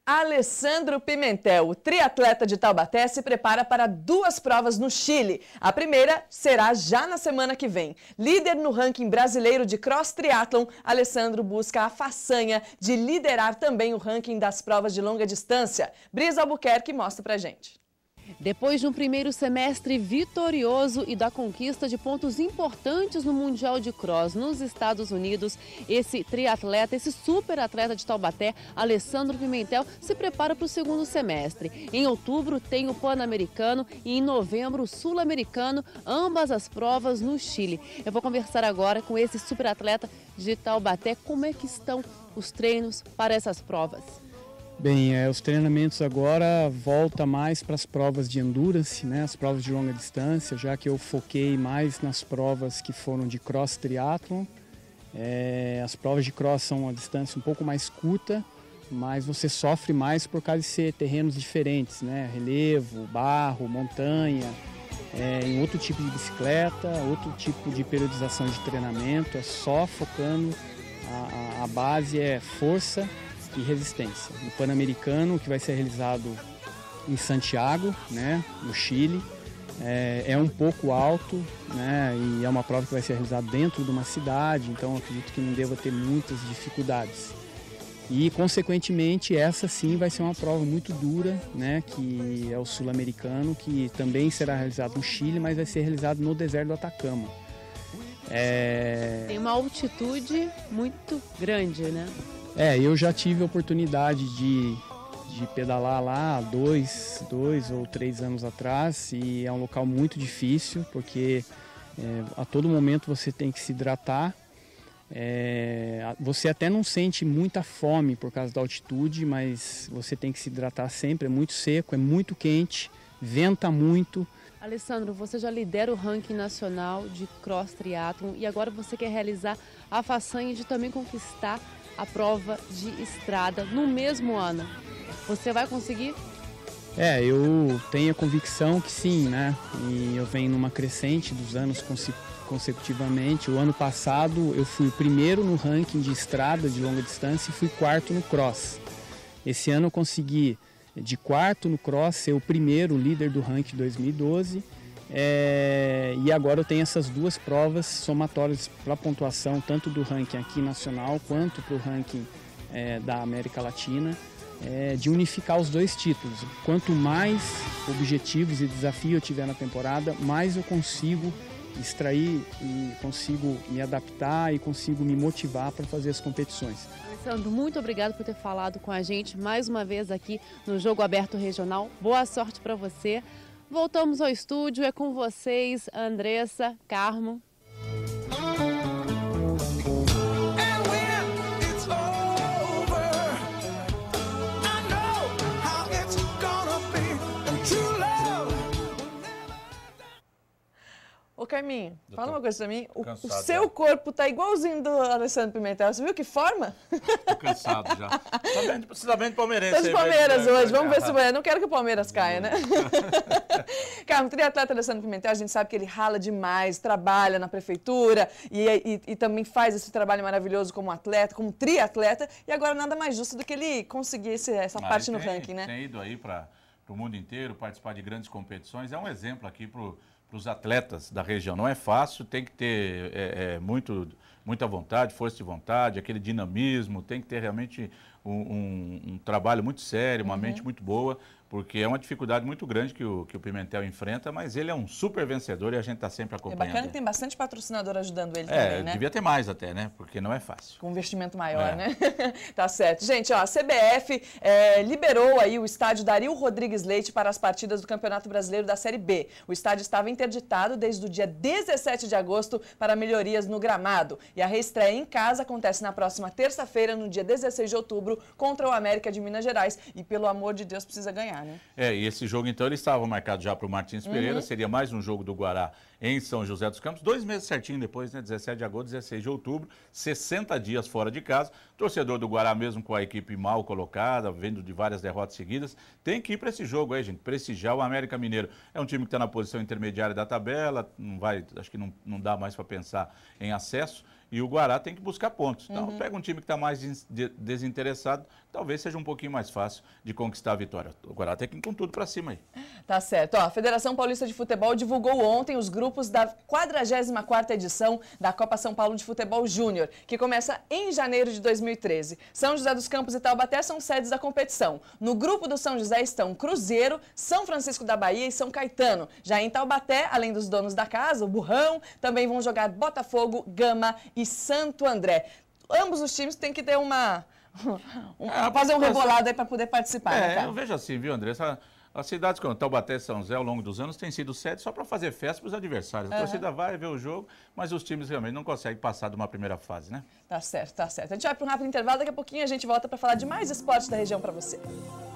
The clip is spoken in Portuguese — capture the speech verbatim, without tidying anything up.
Alessandro Pimentel, o triatleta de Taubaté, se prepara para duas provas no Chile. A primeira será já na semana que vem. Líder no ranking brasileiro de cross triatlon, Alessandro busca a façanha de liderar também o ranking das provas de longa distância. Brisa Albuquerque mostra pra gente. Depois de um primeiro semestre vitorioso e da conquista de pontos importantes no Mundial de Cross nos Estados Unidos, esse triatleta, esse super atleta de Taubaté, Alessandro Pimentel, se prepara para o segundo semestre. Em outubro tem o Pan-Americano e em novembro o Sul-Americano, ambas as provas no Chile. Eu vou conversar agora com esse super atleta de Taubaté. Como é que estão os treinos para essas provas? Bem, é, os treinamentos agora voltam mais para as provas de endurance, né, as provas de longa distância, já que eu foquei mais nas provas que foram de cross triathlon. É, as provas de cross são uma distância um pouco mais curta, mas você sofre mais por causa de ser terrenos diferentes, né, relevo, barro, montanha, é, em outro tipo de bicicleta, outro tipo de periodização de treinamento, é só focando, a, a, a base é força e resistência. No Pan-Americano, que vai ser realizado em Santiago, né, no Chile, é, é um pouco alto, né, e é uma prova que vai ser realizada dentro de uma cidade, então acredito que não deva ter muitas dificuldades. E, consequentemente, essa sim vai ser uma prova muito dura, né, que é o Sul-Americano, que também será realizado no Chile, mas vai ser realizado no deserto do Atacama. É... Tem uma altitude muito grande, né? É, eu já tive a oportunidade de, de pedalar lá dois, dois ou três anos atrás e é um local muito difícil porque é, a todo momento você tem que se hidratar. É, você até não sente muita fome por causa da altitude, mas você tem que se hidratar sempre, é muito seco, é muito quente, venta muito. Alessandro, você já lidera o ranking nacional de cross triathlon e agora você quer realizar a façanha de também conquistar a prova de estrada no mesmo ano. Você vai conseguir? É, eu tenho a convicção que sim, né? E eu venho numa crescente dos anos consecutivamente. O ano passado eu fui primeiro no ranking de estrada de longa distância e fui quarto no cross. Esse ano eu consegui de quarto no cross ser o primeiro líder do ranking dois mil e doze. É, e agora eu tenho essas duas provas somatórias para a pontuação, tanto do ranking aqui nacional quanto para o ranking é, da América Latina, é, de unificar os dois títulos. Quanto mais objetivos e desafios eu tiver na temporada, mais eu consigo extrair e consigo me adaptar e consigo me motivar para fazer as competições. Alessandro, muito obrigado por ter falado com a gente mais uma vez aqui no Jogo Aberto Regional. Boa sorte para você. Voltamos ao estúdio, é com vocês, Andressa, Carmo. Ô Carminho, fala uma coisa pra mim, o, o seu já. corpo tá igualzinho do Alessandro Pimentel, você viu que forma? Tô cansado já. Tá bem, você tá bem de palmeirense. Tô de aí, Palmeiras vai, hoje, vai, vamos ver se vai. vai. Não quero que o Palmeiras caia, né? Carmo, triatleta Alessandro Pimentel, a gente sabe que ele rala demais, trabalha na prefeitura e, e, e também faz esse trabalho maravilhoso como atleta, como triatleta, e agora nada mais justo do que ele conseguir esse, essa Ah, parte no tem, ranking, né? Tem ido aí para o mundo inteiro, participar de grandes competições, é um exemplo aqui para os atletas da região. Não é fácil, tem que ter é, é, muito, muita vontade, força de vontade, aquele dinamismo, tem que ter realmente um, um, um trabalho muito sério, uma uhum. mente muito boa, porque é uma dificuldade muito grande que o, que o Pimentel enfrenta, mas ele é um super vencedor e a gente está sempre acompanhando. É bacana que tem bastante patrocinador ajudando ele é, também, né? Devia ter mais até, né? Porque não é fácil. Com um investimento maior, é. né? Tá certo. Gente, ó, a C B F é, liberou aí o estádio Dario Rodrigues Leite para as partidas do Campeonato Brasileiro da Série B. O estádio estava interditado desde o dia dezessete de agosto para melhorias no gramado. E a reestreia em casa acontece na próxima terça-feira, no dia dezesseis de outubro, contra o América de Minas Gerais. E, pelo amor de Deus, precisa ganhar, né? É, e esse jogo, então, ele estava marcado já para o Martins Pereira, uhum. seria mais um jogo do Guará em São José dos Campos, dois meses certinho depois, né? dezessete de agosto, dezesseis de outubro, sessenta dias fora de casa. Torcedor do Guará, mesmo com a equipe mal colocada, vendo de várias derrotas seguidas, tem que ir para esse jogo aí, gente, prestigiar o América Mineiro. É um time que está na posição intermediária da tabela, não vai, acho que não, não dá mais para pensar em acesso. E o Guará tem que buscar pontos. Então, uhum. pega um time que está mais desinteressado, talvez seja um pouquinho mais fácil de conquistar a vitória. O Guará tem que ir com tudo para cima aí. Tá certo. Ó, a Federação Paulista de Futebol divulgou ontem os grupos da quadragésima quarta edição da Copa São Paulo de Futebol Júnior, que começa em janeiro de dois mil e treze. São José dos Campos e Taubaté são sedes da competição. No grupo do São José estão Cruzeiro, São Francisco da Bahia e São Caetano. Já em Taubaté, além dos donos da casa, o Burrão, também vão jogar Botafogo, Gama e Santo André. Ambos os times têm que ter uma... um, é, fazer um rebolado aí para poder participar. É, né, cara? Eu vejo assim, viu, André? Essa, as cidades como Taubaté e São José, ao longo dos anos, têm sido sede só para fazer festa para os adversários. A uhum. torcida vai ver o jogo, mas os times realmente não conseguem passar de uma primeira fase, né? Tá certo, tá certo. A gente vai para um rápido intervalo, daqui a pouquinho a gente volta para falar de mais esportes da região para você.